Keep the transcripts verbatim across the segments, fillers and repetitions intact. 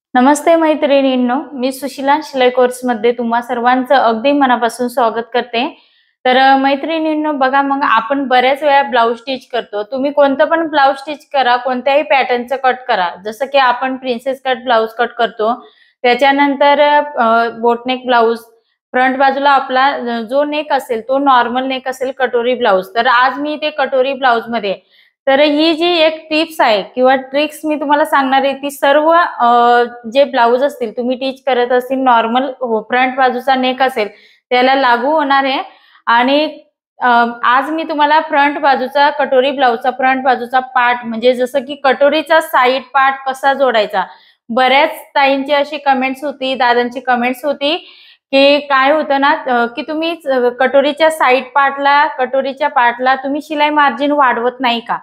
नमस्ते मैत्रिणींनो, मी सुशिला शिलाई कोर्समध्ये तुम्हा सर्वांचं अगदी मनापासून स्वागत करते। तर मैत्रिणींनो बघा, मग आपण बऱ्याच वेळा ब्लाउज स्टिच करतो। तुम्ही कोणतं पण ब्लाउज स्टिच करा, कोणत्याही पॅटर्नचं कट करा, जसं की आपण प्रिन्सेस कट ब्लाउज कट करतो, त्याच्यानंतर बोटनेक ब्लाउज, फ्रंट बाजूला आपला जो नेक असेल तो नॉर्मल नेक असेल, कटोरी ब्लाउज। तर आज मी ते कटोरी ब्लाउज मध्ये तर ही जी एक टिप्स आहे किंवा ट्रिक्स मी तुम्हाला सांगणार आहे, ती सर्व जे ब्लाउज असतील तुम्ही टीच करत असतील, नॉर्मल फ्रंट बाजूचा नेक असेल त्याला लागू होणार आहे। आणि आज मी तुम्हाला फ्रंट बाजूचा कटोरी ब्लाउजचा फ्रंट बाजूचा पार्ट, म्हणजे जसं की कटोरीचा साइड पार्ट कसा जोडायचा। बऱ्याच ताईंची अशी कमेंट्स होती, दादांची कमेंट्स होती की काय होतं ना, की तुम्ही कटोरीच्या साइड पार्टला कटोरीच्या पार्टला तुम्ही शिलाई मार्जिन वाढवत नाही का।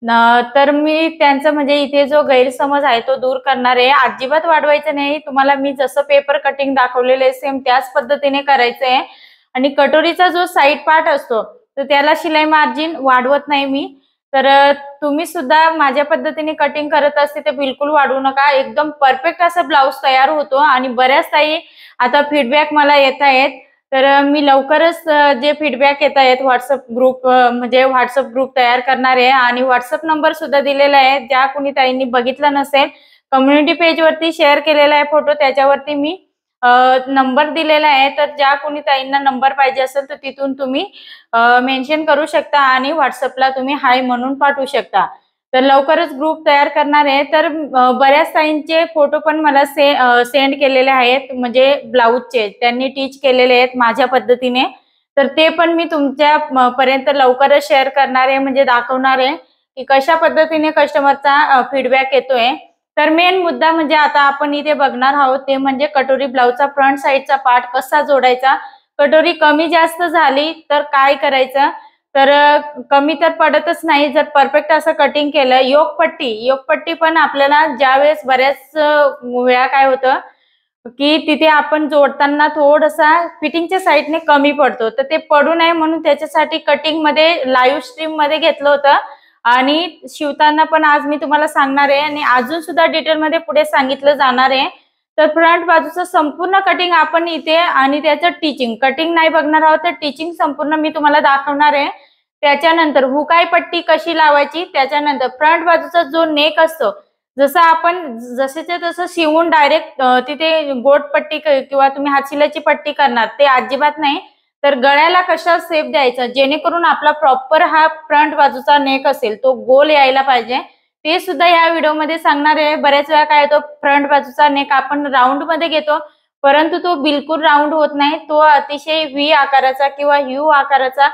तर मी त्यांचा म्हणजे इथे जो गैरसमज आहे तो दूर करणार आहे। अजिबात वाढवायचं नाही, तुम्हाला मी जसं पेपर कटिंग दाखवलेलं आहे सेम त्याच पद्धतीने करायचं आहे। आणि कटोरीचा जो साइड पार्ट असतो तर त्याला शिलाई मार्जिन वाढवत नाही मी। तर तुम्ही सुद्धा माझ्या पद्धतीने कटिंग करत असते तर बिलकुल वाढवू नका, एकदम परफेक्ट असा ब्लाउज तयार होतो। आणि बऱ्याच ताई आता फीडबॅक मला येत आहेत, तर मी लवकरच जे फीडबॅक येत आहेत व्हॉट्सअप ग्रुप, म्हणजे व्हॉट्सअप ग्रुप तयार करणार आहे आणि व्हॉट्सअप नंबर सुद्धा दिलेला आहे। ज्या कोणी ताईंनी बघितलं नसेल, कम्युनिटी पेज वरती शेअर केलेला आहे फोटो, त्याच्यावरती मी नंबर दिलेला आहे। तर ज्या कोणी ताईंना नंबर पाहिजे असेल तर तिथून तुम्ही मेन्शन करू शकता आणि व्हॉट्सअपला तुम्ही हाय म्हणून पाठवू शकता। तर लवकरच ग्रुप तयार करणार आहे। तर बऱ्याच ताईंचे फोटो पण मला से सेंड केलेले आहेत, म्हणजे ब्लाउजचे त्यांनी टीच केलेले आहेत माझ्या पद्धतीने। तर ते पण मी तुमच्या पर्यंत लवकरच शेअर करणार आहे, म्हणजे दाखवणार आहे की कशा पद्धतीने कस्टमरचा फीडबॅक येतोय। तर मेन मुद्दा म्हणजे आता आपण इथे बघणार आहोत ते म्हणजे कटोरी ब्लाउजचा फ्रंट साइडचा पार्ट कसा जोडायचा। कटोरी कमी जास्त झाली तर काय करायचं, तर कमी तर पडतच नाही जर परफेक्ट असं कटिंग केलं। योकपट्टी योकपट्टी पण आपल्याला ज्यावेळेस बऱ्याच वेळा काय होतं की तिथे आपण जोडताना थोडासा फिटिंगच्या साइडने कमी पडतो, तर ते पडू नये म्हणून त्याच्यासाठी कटिंग मध्ये लाईव्ह स्ट्रीम मध्ये घेतलं होतं आणि शिवताना पण आज मी तुम्हाला सांगणार आहे आणि अजून सुद्धा डिटेल मध्ये पुढे सांगितलं जाणार आहे। तर फ्रंट बाजूचं संपूर्ण कटिंग आपण इथे आणि त्याचं टीचिंग कटिंग नाही बघणार आहोत, तर टीचिंग संपूर्ण मी तुम्हाला दाखवणार आहे। त्याच्यानंतर हुकाई पट्टी कशी लावायची, त्याच्यानंतर फ्रंट बाजूचा जो नेक असतो जसं आपण जसेच्या तसं शिवून डायरेक्ट तिथे गोट पट्टी किंवा तुम्ही हातशिलाची पट्टी करणार ते अजिबात नाही। तर गळ्याला कशा शेप द्यायचा जेणेकरून आपला प्रॉपर हा फ्रंट बाजूचा नेक असेल तो गोल यायला पाहिजे, ते सुद्धा या व्हिडिओमध्ये सांगणार आहे। बऱ्याच वेळा काय होतं, फ्रंट बाजूचा नेक आपण राऊंड मध्ये घेतो परंतु तो बिलकुल राऊंड होत नाही, तो अतिशय व्ही आकाराचा किंवा यू आकाराचा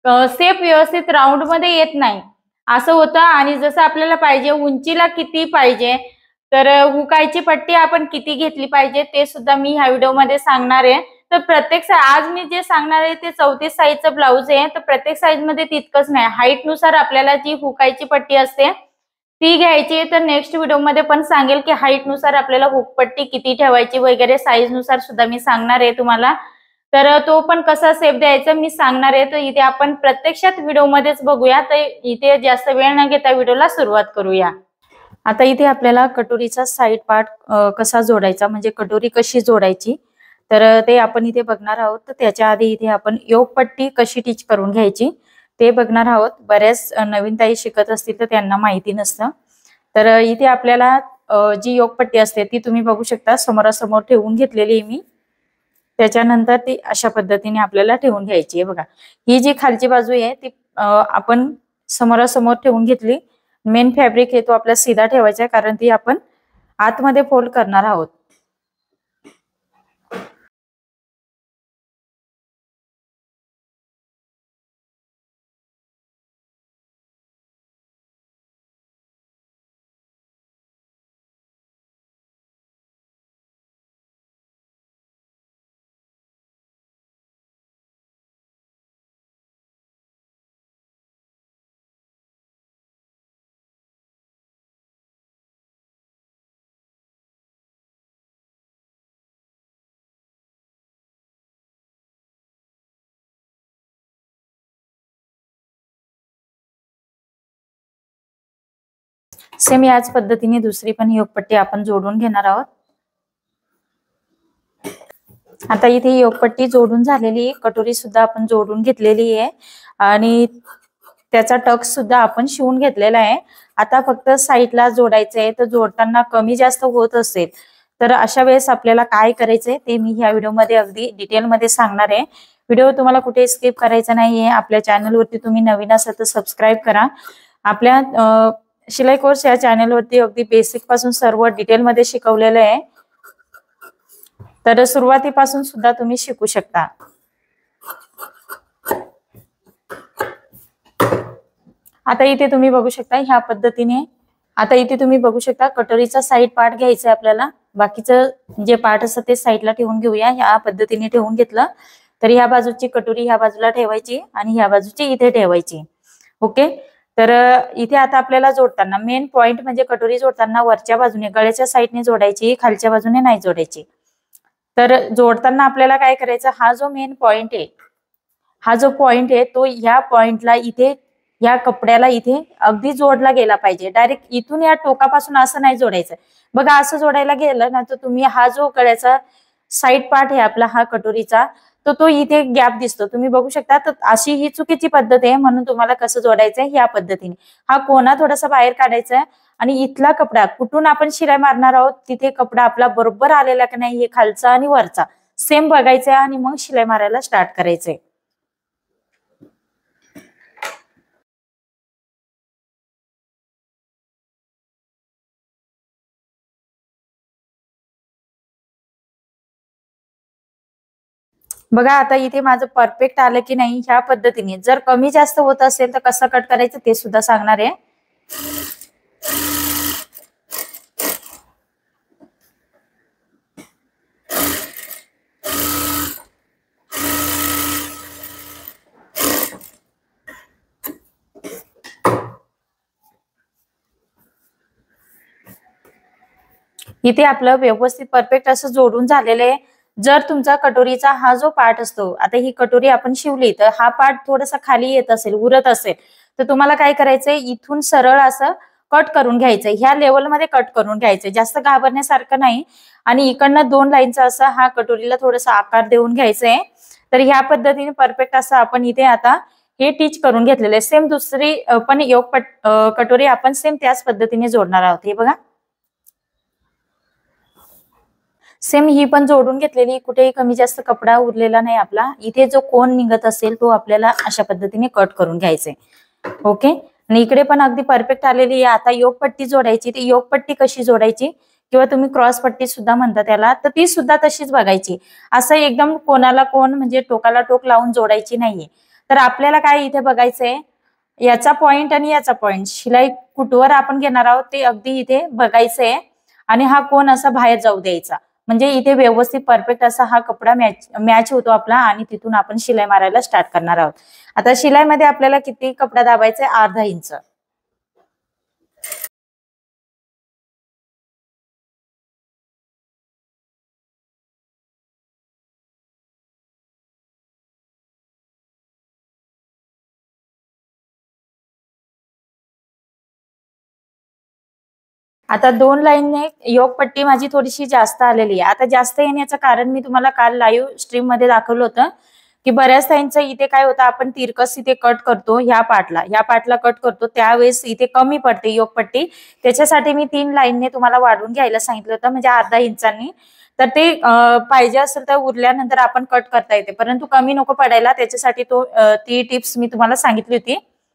शेप व्यवस्थित राऊंड मध्ये येत नाही असं होतं। आणि जसं आपल्याला पाहिजे उंचीला किती पाहिजे, तर हुकायची पट्टी आपण किती घेतली पाहिजे ते सुद्धा मी ह्या व्हिडिओमध्ये सांगणार आहे। तर प्रत्येक आज मी जे सांगणार आहे ते चौतीस साईजचं ब्लाउज आहे, तर प्रत्येक साईज मध्ये तितकंच नाही, हाईट नुसार आपल्याला जी हुकायची पट्टी असते ती घ्यायची। तर नेक्स्ट व्हिडिओमध्ये पण सांगेल की हाईट नुसार आपल्याला हुक पट्टी किती ठेवायची वगैरे, साईज नुसार सुद्धा मी सांगणार आहे तुम्हाला। तर तो पण कसा शेप द्यायचा मी सांगणार आहे। तर इथे आपण प्रत्यक्षात व्हिडिओमध्येच बघूया, तर इथे जास्त वेळ न घेता व्हिडिओला सुरुवात करूया। आता इथे आपल्याला कटोरीचा साइड पार्ट कसा जोडायचा, म्हणजे कटोरी कशी जोडायची, तर ते आपण इथे बघणार आहोत। तर त्याच्या आधी इथे आपण योकपट्टी कशी टीच करून घ्यायची ते बघणार आहोत। बऱ्याच नवीन ताई शिकत असतील तर त्यांना माहिती नसतं। तर इथे आपल्याला जी योकपट्टी असते ती तुम्ही बघू शकता समोरासमोर ठेवून घेतलेली आहे मी। त्याच्यानंतर ती अशा पद्धतीने आपल्याला ठेवून घ्यायची आहे। बघा, ही जी खालची बाजू आहे ती आपण समोरासमोर ठेवून घेतली। मेन फॅब्रिक हे तो आपला सीधा ठेवायचा आहे, कारण ती आपण आतमध्ये फोल्ड करणार आहोत। सेम याच पद्धतीने दुसरी पण योकपट्टी आपण जोडून घेणार आहोत। आता इथे योगपट्टी जोडून झालेली, कटोरी सुद्धा आपण जोडून घेतलेली आहे आणि त्याचा टक सुद्धा आपण शिवून घेतलेला आहे। आता फक्त साईडला जोडायचं आहे। तर जोडताना कमी जास्त होत असेल तर अशा वेळेस आपल्याला काय करायचंय ते मी ह्या व्हिडिओमध्ये अगदी डिटेलमध्ये सांगणार आहे। व्हिडिओ तुम्हाला कुठे स्किप करायचा नाहीये। आपल्या चॅनलवरती तुम्ही नवीन असाल तर सबस्क्राईब करा। आपल्या शिलाई कोर्स या चॅनलवरती अगदी बेसिक पासून सर्व डिटेलमध्ये शिकवलेलं आहे, तर सुरुवातीपासून सुद्धा तुम्ही शिकू शकता। आता इथे तुम्ही बघू शकता ह्या पद्धतीने, आता इथे तुम्ही बघू शकता कटोरीचा साइड पार्ट घ्यायचा आहे आपल्याला। बाकीचं जे पार्ट असतं ते साइडला ठेवून घेऊया। ह्या पद्धतीने ठेवून घेतलं तर ह्या बाजूची कटोरी ह्या बाजूला ठेवायची आणि ह्या बाजूची इथे ठेवायची। ओके, तर इथे आता आपल्याला जोडताना मेन पॉइंट म्हणजे कटोरी जोडताना वरच्या बाजूने गळ्याच्या साइडने जोडायची, खालच्या बाजूने नाही जोडायची। तर जोडताना आपल्याला काय करायचं, हा जो मेन पॉइंट आहे, हा जो पॉइंट आहे तो या पॉइंटला इथे या कपड्याला इथे अगदी जोडला गेला पाहिजे। डायरेक्ट इथून या टोकापासून असं नाही जोडायचं। बघा असं जोडायला गेलं ना तर तुम्ही हा जो गळ्याचा साइड पार्ट आहे आपला हा कटोरीचा, तर तो इथे गॅप दिसतो, तुम्ही बघू शकता। तर अशी ही चुकीची पद्धत आहे, म्हणून तुम्हाला कसं जोडायचंय या पद्धतीने हा कोना थोडासा बाहेर काढायचा आणि इथला कपडा कुठून आपण शिलाई मारणार आहोत तिथे कपडा आपला बरोबर आलेला की नाही हे खालचा आणि वरचा सेम बघायचा आणि मग शिलाई मारायला स्टार्ट करायचंय। बघा आता इथे माझं परफेक्ट आलं की नाही ह्या पद्धतीने। जर कमी जास्त होत असेल तर कसं कट करायचं ते सुद्धा सांगणार आहे। इथे आपलं व्यवस्थित परफेक्ट असं जोडून झालेलं आहे। जर तुमचा कटोरीचा हा जो पार्ट असतो, आता ही कटोरी आपण शिवली तर हा पार्ट थोडासा खाली येत असेल, उरत असेल, तर तुम्हाला काय करायचंय इथून सरळ असं कट करून घ्यायचंय। ह्या लेवलमध्ये कट करून घ्यायचंय, जास्त घाबरण्यासारखं नाही। आणि इकडनं दोन लाईनचा असा हा कटोरीला थोडासा आकार देऊन घ्यायचंय। तर ह्या पद्धतीने परफेक्ट असं आपण इथे आता हे टीच करून घेतलेलं आहे। सेम दुसरी पण योग कटोरी आपण सेम त्याच पद्धतीने जोडणार आहोत। हे बघा सेम ही पण जोडून घेतलेली, कुठेही कमी जास्त कपडा उरलेला नाही आपला। इथे जो कोण निघत असेल तो आपल्याला अशा पद्धतीने कट करून घ्यायचे। ओके, आणि इकडे पण अगदी परफेक्ट आलेली आहे। आता योगपट्टी जोडायची, ती योगपट्टी कशी जोडायची किंवा तुम्ही क्रॉस पट्टी सुद्धा म्हणता त्याला, तर ती सुद्धा तशीच बघायची। असं एकदम कोणाला कोण म्हणजे टोकाला टोक लावून जोडायची नाहीये। तर आपल्याला काय इथे बघायचंय, याचा पॉइंट आणि याचा पॉइंट शिलाई कुठवर आपण घेणार आहोत ते अगदी इथे बघायचंय आणि हा कोण असा बाहेर जाऊ द्यायचा, म्हणजे इथे व्यवस्थित परफेक्ट असा हा कपडा मॅच मॅच होतो आपला आणि तिथून आपण शिलाई मारायला स्टार्ट करणार आहोत। आता शिलाईमध्ये आपल्याला किती कपडा दाबायचा आहे, अर्धा इंच। आता दोन लाईनने योगपट्टी माझी थोडीशी जास्त आलेली आहे। आता जास्त येण्याचं कारण मी तुम्हाला काल लाईव्ह स्ट्रीम मध्ये दाखवलं होतं की बऱ्याच ताईंचं इथे काय होतं, आपण तिरकस इथे कट करतो, ह्या पार्टला ह्या पार्टला कट करतो त्यावेळेस इथे कमी पडते योगपट्टी। त्याच्यासाठी मी तीन लाईनने तुम्हाला वाढवून घ्यायला सांगितलं होतं, म्हणजे अर्धा इंचांनी। तर ते पाहिजे असेल तर उरल्यानंतर आपण कट करता येते, परंतु कमी नको पडायला त्याच्यासाठी तो ती टिप्स मी तुम्हाला सांगितली होती।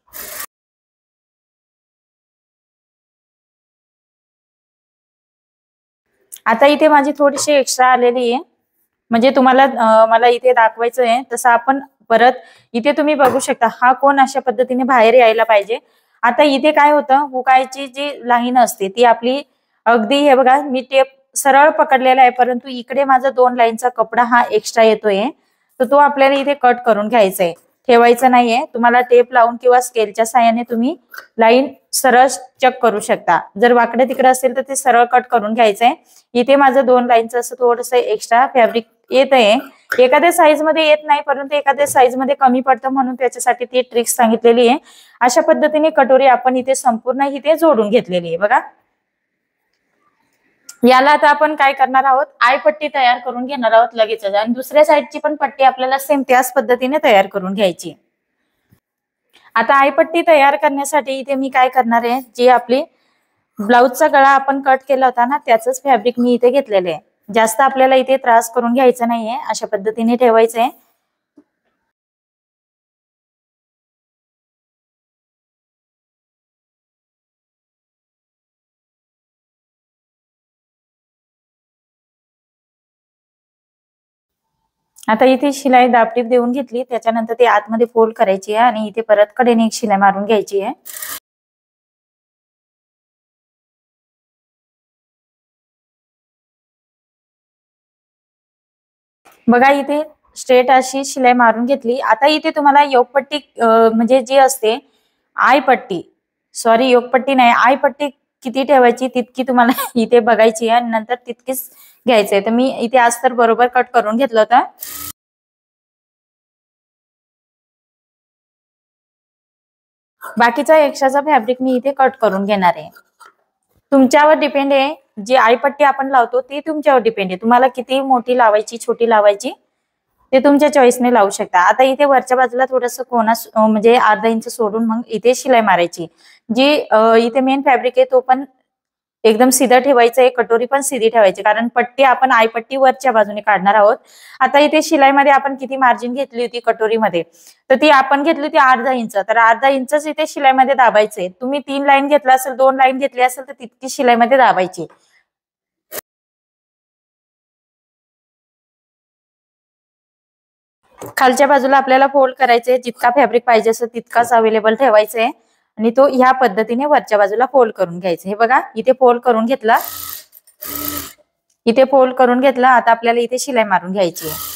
आता इथे माझी थोडीशी एक्स्ट्रा आलेली आहे, म्हणजे तुम्हाला मला इथे दाखवायचं आहे तसं आपण परत इथे तुम्ही बघू शकता हा कोण अशा पद्धतीने बाहेर यायला पाहिजे। आता इथे काय होतं, हुकायची जी लाईन असते ती आपली अगदी हे बघा मी टेप सरळ पकडलेला आहे, परंतु इकडे माझा दोन लाईनचा कपडा हा एक्स्ट्रा येतोय, तर तो आपल्याला इथे कट करून घ्यायचा आहे, ठेवायचं नाहीये। तुम्हाला टेप लावून किंवा स्केलच्या साहाय्याने तुम्ही लाईन सरळ चेक करू शकता। जर वाकडे तिकडे असेल तर ते सरळ कट करून घ्यायचंय। इथे माझं दोन लाईनचं असं थोडंसं एक्स्ट्रा फॅब्रिक येत आहे, एखाद्या साईज मध्ये येत नाही, परंतु एखाद्या साईज मध्ये कमी पडतं, म्हणून त्याच्यासाठी ती ट्रिक सांगितलेली आहे। अशा पद्धतीने कटोरी आपण इथे संपूर्ण इथे जोडून घेतलेली आहे बघा। याला आता आपण काय करणार आहोत, आयपट्टी तयार करून घेणार आहोत लगेचच, आणि दुसऱ्या साईडची पण पट्टी आपल्याला सेम त्याच पद्धतीने तयार करून घ्यायची. आता आयपट्टी तयार करण्यासाठी इथे मी काय करणार आहे, जी आपली ब्लाउजचा गळा आपण कट केला होता ना, त्याचंच फॅब्रिक मी इथे घेतलेले आहे. जास्त आपल्याला इथे त्रास करून घ्यायचा नाहीये, अशा पद्धतीने ठेवायचंय. आता इथे शिलाई दाबटीप देऊन घेतली, त्याच्यानंतर ते आतमध्ये फोल्ड करायची आहे आणि इथे परत कडेने एक शिलाई मारून घ्यायची आहे. बघा इथे स्ट्रेट अशी शिलाई मारून घेतली. आता इथे तुम्हाला योगपट्टी म्हणजे जी असते आयपट्टी, सॉरी योगपट्टी नाही, आयपट्टी किती ठेवायची तितकी तुम्हाला इथे बघायची आहे आणि नंतर तितकीच घ्यायचंय. तर मी इथे अस्तर बरोबर कट करून घेतलं होतं. बाकीचा एक्स्ट्राचा फॅब्रिक मी इथे कट करून घेणार आहे. तुमच्यावर डिपेंड आहे, जी आयपट्टी आपण लावतो ती तुमच्यावर डिपेंड आहे. तुम्हाला किती मोठी लावायची छोटी लावायची ते तुमच्या चॉईसने लावू शकता. आता इथे वरच्या बाजूला थोडंसं कोणा म्हणजे अर्धा इंच सोडून मग इथे शिलाई मारायची. जी इथे मेन फॅब्रिक आहे तो पण एकदम सीधा ठेवायचं आहे, कटोरी पण सीधी ठेवायची, कारण पट्टी आपण आयपट्टी वरच्या बाजूने काढणार आहोत. आता इथे शिलाईमध्ये आपण किती मार्जिन घेतली होती कटोरीमध्ये, तर ती आपण घेतली होती अर्धा इंच, तर अर्धा इंचच इथे शिलाईमध्ये दाबायचे. तुम्ही तीन लाईन घेतला असेल, दोन लाईन घेतली असेल तर तितकी शिलाईमध्ये दाबायची. खालच्या बाजूला आपल्याला फोल्ड करायचे, जितका फॅब्रिक पाहिजे असेल तितकाच अवेलेबल ठेवायचे आणि तो ह्या पद्धतीने वरच्या बाजूला फोल्ड करून घ्यायचे. हे बघा इथे फोल्ड करून घेतला, इथे फोल्ड करून घेतला. आता आपल्याला इथे शिलाई मारून घ्यायची आहे.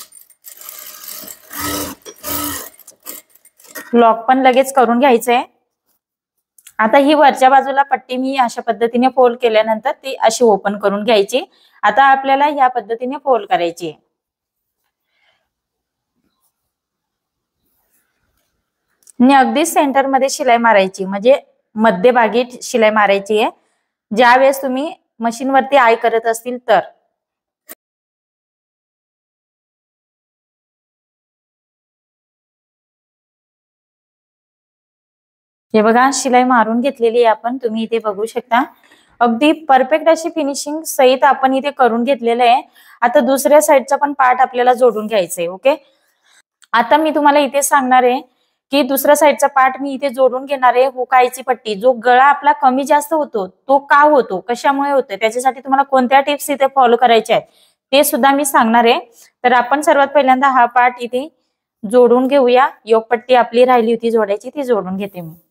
लॉक पण लगेच करून घ्यायचंय. आता ही वरच्या बाजूला पट्टी मी अशा पद्धतीने फोल्ड केल्यानंतर ती अशी ओपन करून घ्यायची. आता आपल्याला ह्या पद्धतीने फोल्ड करायची आणि अगदी सेंटर मध्ये शिलाई मारायची, म्हणजे मध्यभागी शिलाई मारायची आहे ज्या वेळेस तुम्ही मशीन वरती आय करत असतील तर. हे बघा शिलाई मारून घेतलेली आहे आपण, तुम्ही इथे बघू शकता. अगदी परफेक्ट अशी फिनिशिंग सहित आपण इथे करून घेतलेलं आहे. आता दुसऱ्या साईडचा पण पार्ट आपल्याला जोडून घ्यायचंय. ओके, आता मी तुम्हाला इथे सांगणार आहे की दुसऱ्या साईडचा पार्ट मी इथे जोडून घेणार आहे. हुकायची पट्टी, जो गळा आपला कमी जास्त होतो तो का होतो, कशामुळे होतो, त्याच्यासाठी तुम्हाला कोणत्या टिप्स इथे फॉलो करायच्या आहेत ते सुद्धा मी सांगणार आहे. तर आपण सर्वात पहिल्यांदा हा पार्ट इथे जोडून घेऊया. योगपट्टी आपली राहिली होती जोडायची, ती जोडून घेते मी.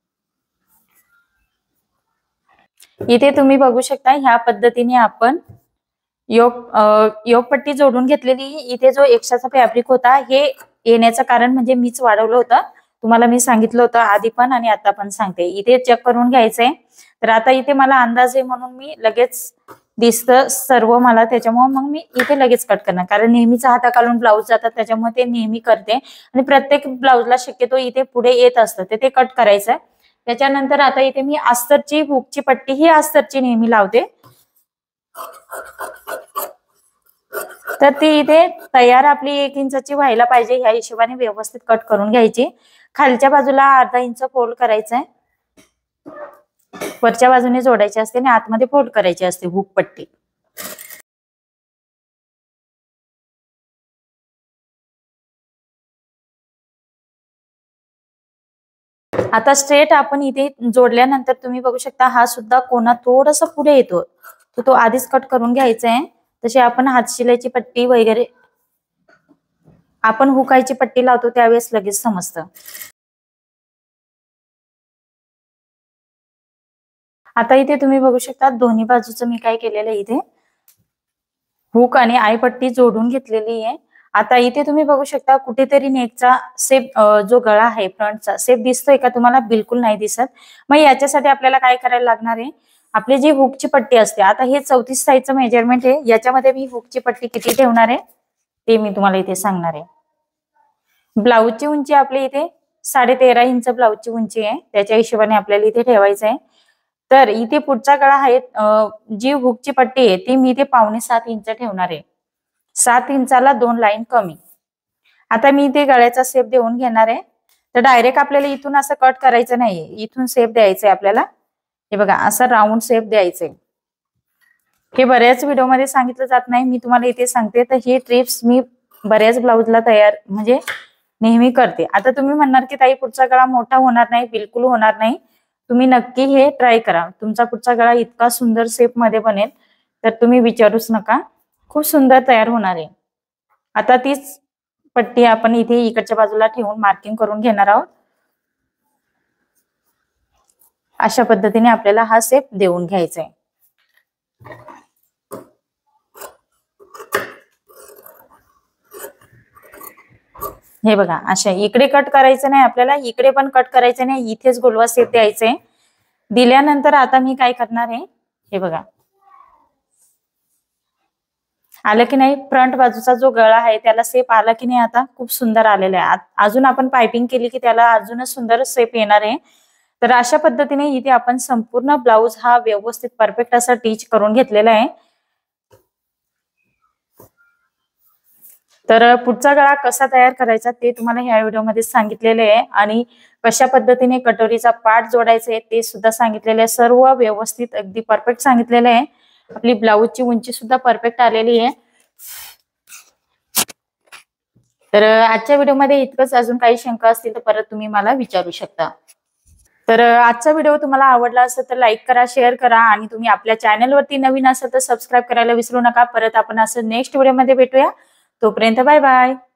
इथे तुम्ही बघू शकता ह्या पद्धतीने आपण योग योगपट्टी जोडून घेतलेली. इथे जो एक्स्ट्राचा फॅब्रिक होता हे येण्याचं कारण म्हणजे मीच वाढवलं होतं, तुम्हाला मी सांगितलं होतं आधी पण आणि आता पण सांगते. इथे चेक करून घ्यायचंय. तर आता इथे मला अंदाज आहे म्हणून मी लगेच दिसतं सर्व मला, त्याच्यामुळे मग मी इथे लगेच कट करणार, कारण नेहमीचा हाताखालून ब्लाऊज जातात त्याच्यामुळे ते नेहमी करते आणि प्रत्येक ब्लाऊजला शक्यतो इथे पुढे येत असतं ते ते कट करायचंय. त्याच्यानंतर आता इथे मी अस्तरची हुकची पट्टी ही अस्तरची नेहमी लावते, तर ती इथे तयार आपली एक इंचाची व्हायला पाहिजे, ह्या हिशोबाने व्यवस्थित कट करून घ्यायची. खालच्या बाजूला अर्धा इंच फोल्ड करायचंय, वरच्या बाजूने जोडायची असते आणि आतमध्ये फोल्ड करायची असते हुक पट्टी. आता स्ट्रेट आपण इथे जोडल्यानंतर तुम्ही बघू शकता हा सुद्धा कोणा थोडासा पुढे येतो, तो तो आधीच कट करून घ्यायचा आहे. तशी आपण हात शिलाईची पट्टी वगैरे आपण हुकायची पट्टी लावतो त्यावेळेस लगेच समजतं. आता इथे तुम्ही बघू शकता दोन्ही बाजूचं मी काय केलेलं आहे, इथे हुक आणि आय पट्टी जोडून घेतलेली आहे. आता इथे तुम्ही बघू शकता कुठेतरी नेकचा सेप जो गळा आहे फ्रंटचा सेप दिसतोय का तुम्हाला? बिलकुल नाही दिसत. मग याच्यासाठी आपल्याला काय करायला लागणार आहे, आपली जी हुकची पट्टी असते, आता हे चौतीस साईजचं मेजरमेंट आहे, याच्यामध्ये मी हुकची पट्टी किती ठेवणार आहे ते मी तुम्हाला इथे सांगणार आहे. ब्लाऊजची उंची आपली इथे साडे तेरा इंच ब्लाऊजची उंची आहे, त्याच्या हिशोबाने आपल्याला इथे ठेवायचं आहे. तर इथे पुढचा गळा आहे, जी हुकची पट्टी आहे ती मी इथे पावणे सात इंच ठेवणार आहे. सात इंचाला दोन लाईन कमी. आता मी इथे गळ्याचा शेप देऊन घेणार आहे. तर डायरेक्ट आपल्याला इथून असं कट करायचं नाहीये, इथून शेप द्यायचंय आपल्याला. हे बघा असा राऊंड शेप द्यायचंय. हे बऱ्याच व्हिडिओमध्ये सांगितलं जात नाही, मी तुम्हाला इथे सांगते. तर हे ट्रिप्स मी बऱ्याच ब्लाऊजला तयार म्हणजे नेहमी करते. आता तुम्ही म्हणणार की ताई पुढचा गळा मोठा होणार नाही, बिलकुल होणार नाही. तुम्ही नक्की हे ट्राय करा, तुमचा पुढचा गळा इतका सुंदर शेप मध्ये बनेल तर तुम्ही विचारूच नका, खूप सुंदर तयार होणार आहे. आता तीच पट्टी आपण इथे इकडच्या बाजूला ठेवून मार्किंग करून घेणार आहोत. अशा पद्धतीने आपल्याला हा शेप देऊन घ्यायचा आहे. हे बघा अशा इकडे कट करायचं नाही आपल्याला, इकडे पण कट करायचं नाही, इथेच गोलवा शेप द्यायचंय. दिल्यानंतर आता मी काय करणार आहे, हे बघा आलं की नाही. फ्रंट बाजूचा जो गळा आहे त्याला शेप आला की नाही, आता खूप सुंदर आलेला आहे. अजून आपण पाइपिंग केली की त्याला अजूनच सुंदर शेप येणार आहे. तर अशा पद्धतीने इथे आपण संपूर्ण ब्लाउज हा व्यवस्थित परफेक्ट असा टीच करून घेतलेला आहे. तर पुढचा गळा कसा तयार करायचा ते तुम्हाला ह्या व्हिडिओमध्ये सांगितलेले आहे, आणि कशा पद्धतीने कटोरीचा पार्ट जोडायचा आहे ते सुद्धा सांगितलेले आहे. सर्व व्यवस्थित अगदी परफेक्ट सांगितलेले आहे. आपली ब्लाऊजची उंची सुद्धा परफेक्ट आलेली आहे. तर आजच्या व्हिडिओमध्ये इतकंच. अजून काही शंका असतील तर परत तुम्ही मला विचारू शकता. तर आजचा व्हिडिओ तुम्हाला आवडला असेल तर लाईक करा, शेअर करा, आणि तुम्ही आपल्या चॅनलवरती नवीन असेल तर सबस्क्राईब करायला विसरू नका. परत आपण असं नेक्स्ट व्हिडिओमध्ये भेटूया. तोपर्यंत बाय बाय.